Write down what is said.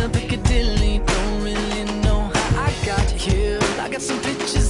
to Piccadilly. Don't really know how I got here. I got some pictures